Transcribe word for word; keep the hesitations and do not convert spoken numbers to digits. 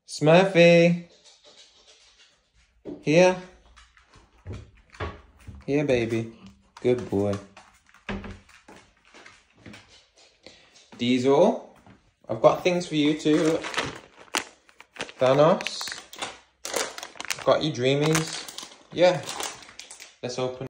Smurfy. Here. Here, baby. Good boy. Diesel. I've got things for you too. Thanos. I've got you dreamies. Yeah. Let's open.